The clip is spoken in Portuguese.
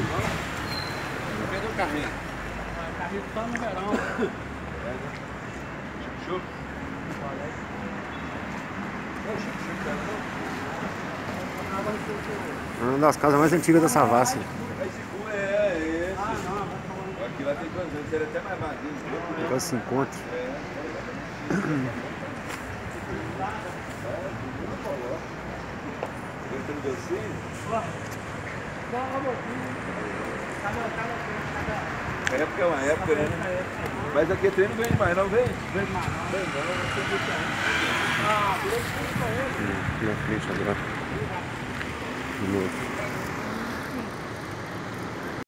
Cadê o carrinho? O carrinho só no verão. Chup-chup. Uma das casas mais antigas da Savassi. É esse. Aqui lá tem quantos anos? Ele é até mais magrinho. Agora se encontra. Entrando docinho? Época é uma época, né? Mas aqui é treino vem mais, não vem? Vem mais, não. Vem não. Na frente agora. De novo.